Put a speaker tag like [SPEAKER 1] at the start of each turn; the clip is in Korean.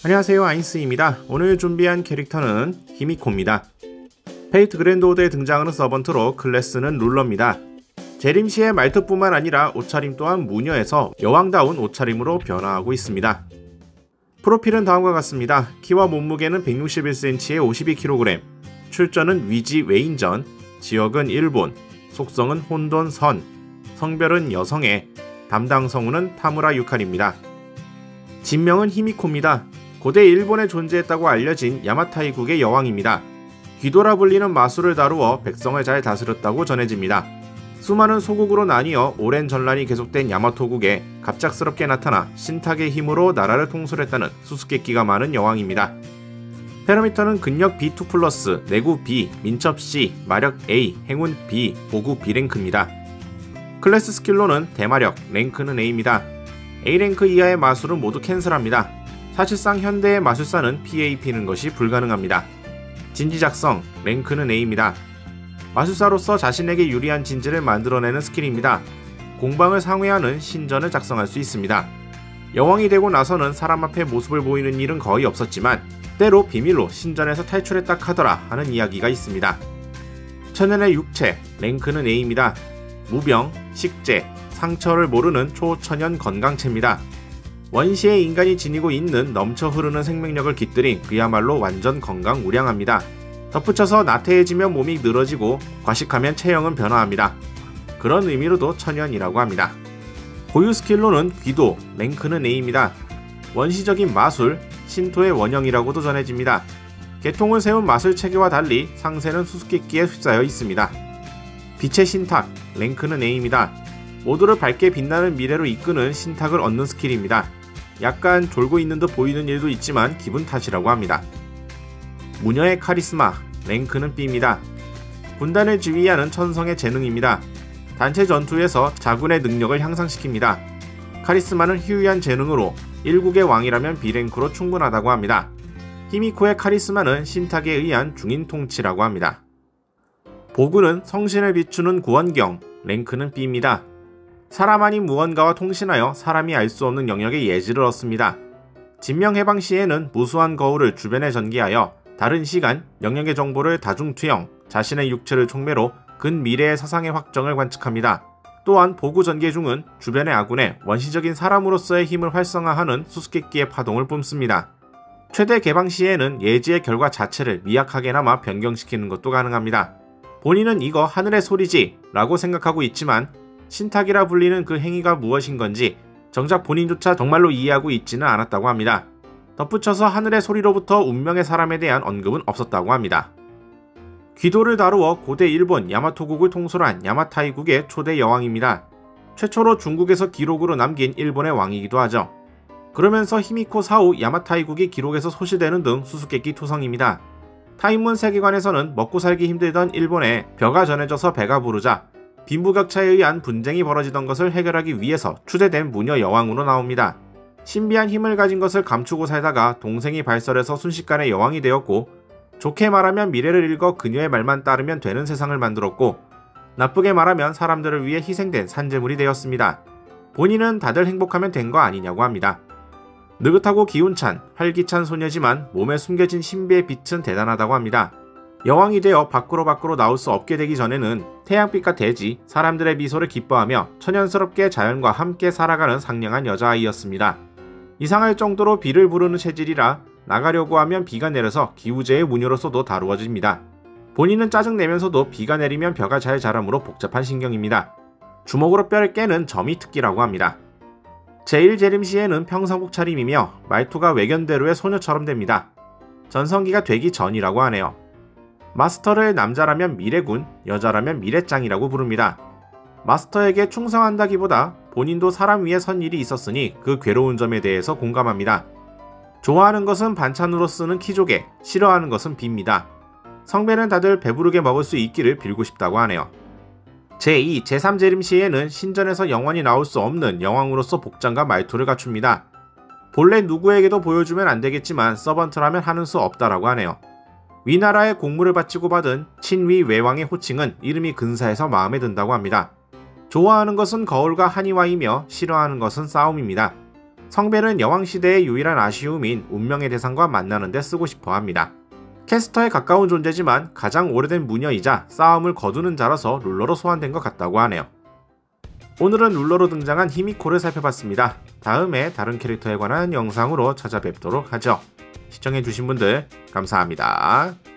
[SPEAKER 1] 안녕하세요, 아인스입니다. 오늘 준비한 캐릭터는 히미코입니다. 페이트 그랜드오드에 등장하는 서번트로 클래스는 룰러입니다. 재림시의 말투뿐만 아니라 옷차림 또한 무녀에서 여왕다운 옷차림으로 변화하고 있습니다. 프로필은 다음과 같습니다. 키와 몸무게는 161cm에 52kg, 출전은 위지 웨인전, 지역은 일본, 속성은 혼돈선, 성별은 여성애, 담당 성우는 타무라 유카리입니다. 진명은 히미코입니다. 고대 일본에 존재했다고 알려진 야마타이국의 여왕입니다. 귀도라 불리는 마술을 다루어 백성을 잘 다스렸다고 전해집니다. 수많은 소국으로 나뉘어 오랜 전란이 계속된 야마토국에 갑작스럽게 나타나 신탁의 힘으로 나라를 통솔했다는 수수께끼가 많은 여왕입니다. 페러미터는 근력 B2+, 내구 B, 민첩 C, 마력 A, 행운 B, 보구 B랭크입니다. 클래스 스킬로는 대마력, 랭크는 A입니다. A랭크 이하의 마술은 모두 캔슬합니다. 사실상 현대의 마술사는 PAP는 것이 불가능합니다. 진지작성, 랭크는 A입니다. 마술사로서 자신에게 유리한 진지를 만들어내는 스킬입니다. 공방을 상회하는 신전을 작성할 수 있습니다. 여왕이 되고 나서는 사람 앞에 모습을 보이는 일은 거의 없었지만 때로 비밀로 신전에서 탈출했다 카더라 하는 이야기가 있습니다. 천연의 육체, 랭크는 A입니다. 무병, 식재, 상처를 모르는 초천연 건강체입니다. 원시의 인간이 지니고 있는 넘쳐 흐르는 생명력을 깃들인 그야말로 완전 건강 우량합니다. 덧붙여서 나태해지면 몸이 늘어지고 과식하면 체형은 변화합니다. 그런 의미로도 천연이라고 합니다. 고유 스킬로는 귀도, 랭크는 A입니다. 원시적인 마술, 신토의 원형이라고도 전해집니다. 계통을 세운 마술 체계와 달리 상세는 수수께끼에 휩싸여 있습니다. 빛의 신탁, 랭크는 A입니다. 모두를 밝게 빛나는 미래로 이끄는 신탁을 얻는 스킬입니다. 약간 졸고 있는 듯 보이는 일도 있지만 기분 탓이라고 합니다. 무녀의 카리스마, 랭크는 B입니다. 군단을 지휘하는 천성의 재능입니다. 단체 전투에서 자군의 능력을 향상시킵니다. 카리스마는 희귀한 재능으로 1국의 왕이라면 B랭크로 충분하다고 합니다. 히미코의 카리스마는 신탁에 의한 중인 통치라고 합니다. 보구는 성신을 비추는 구원경, 랭크는 B입니다. 사람 아닌 무언가와 통신하여 사람이 알 수 없는 영역의 예지를 얻습니다. 진명해방 시에는 무수한 거울을 주변에 전개하여 다른 시간, 영역의 정보를 다중투영, 자신의 육체를 촉매로 근미래의 사상의 확정을 관측합니다. 또한 보구 전개 중은 주변의 아군의 원시적인 사람으로서의 힘을 활성화하는 수수께끼의 파동을 뿜습니다. 최대 개방 시에는 예지의 결과 자체를 미약하게나마 변경시키는 것도 가능합니다. 본인은 이거 하늘의 소리지 라고 생각하고 있지만 신탁이라 불리는 그 행위가 무엇인 건지 정작 본인조차 정말로 이해하고 있지는 않았다고 합니다. 덧붙여서 하늘의 소리로부터 운명의 사람에 대한 언급은 없었다고 합니다. 귀도를 다루어 고대 일본 야마토국을 통솔한 야마타이국의 초대 여왕입니다. 최초로 중국에서 기록으로 남긴 일본의 왕이기도 하죠. 그러면서 히미코 사후 야마타이국이 기록에서 소실되는 등 수수께끼 투성입니다. 타인문 세계관에서는 먹고 살기 힘들던 일본에 벼가 전해져서 배가 부르자 빈부격차에 의한 분쟁이 벌어지던 것을 해결하기 위해서 추대된 무녀 여왕으로 나옵니다. 신비한 힘을 가진 것을 감추고 살다가 동생이 발설해서 순식간에 여왕이 되었고, 좋게 말하면 미래를 읽어 그녀의 말만 따르면 되는 세상을 만들었고, 나쁘게 말하면 사람들을 위해 희생된 산재물이 되었습니다. 본인은 다들 행복하면 된 거 아니냐고 합니다. 느긋하고 기운찬, 활기찬 소녀지만 몸에 숨겨진 신비의 빛은 대단하다고 합니다. 여왕이 되어 밖으로 나올 수 없게 되기 전에는 태양빛과 대지, 사람들의 미소를 기뻐하며 천연스럽게 자연과 함께 살아가는 상냥한 여자아이였습니다. 이상할 정도로 비를 부르는 체질이라 나가려고 하면 비가 내려서 기우제의 무녀로서도 다루어집니다. 본인은 짜증내면서도 비가 내리면 벼가 잘 자라므로 복잡한 신경입니다. 주먹으로 뼈를 깨는 점이 특기라고 합니다. 제1재림 시에는 평상복 차림이며 말투가 외견대로의 소녀처럼 됩니다. 전성기가 되기 전이라고 하네요. 마스터를 남자라면 미래군, 여자라면 미래짱이라고 부릅니다. 마스터에게 충성한다기보다 본인도 사람 위에 선 일이 있었으니 그 괴로운 점에 대해서 공감합니다. 좋아하는 것은 반찬으로 쓰는 키조개, 싫어하는 것은 빕니다. 성배는 다들 배부르게 먹을 수 있기를 빌고 싶다고 하네요. 제2, 제3재림 시에는 신전에서 영원히 나올 수 없는 여왕으로서 복장과 말투를 갖춥니다. 본래 누구에게도 보여주면 안 되겠지만 서번트라면 하는 수 없다라고 하네요. 위나라의 공물을 바치고 받은 친위 외왕의 호칭은 이름이 근사해서 마음에 든다고 합니다. 좋아하는 것은 거울과 한의화이며 싫어하는 것은 싸움입니다. 성벨은 여왕시대의 유일한 아쉬움인 운명의 대상과 만나는 데 쓰고 싶어 합니다. 캐스터에 가까운 존재지만 가장 오래된 무녀이자 싸움을 거두는 자라서 룰러로 소환된 것 같다고 하네요. 오늘은 룰러로 등장한 히미코를 살펴봤습니다. 다음에 다른 캐릭터에 관한 영상으로 찾아뵙도록 하죠. 시청해주신 분들 감사합니다.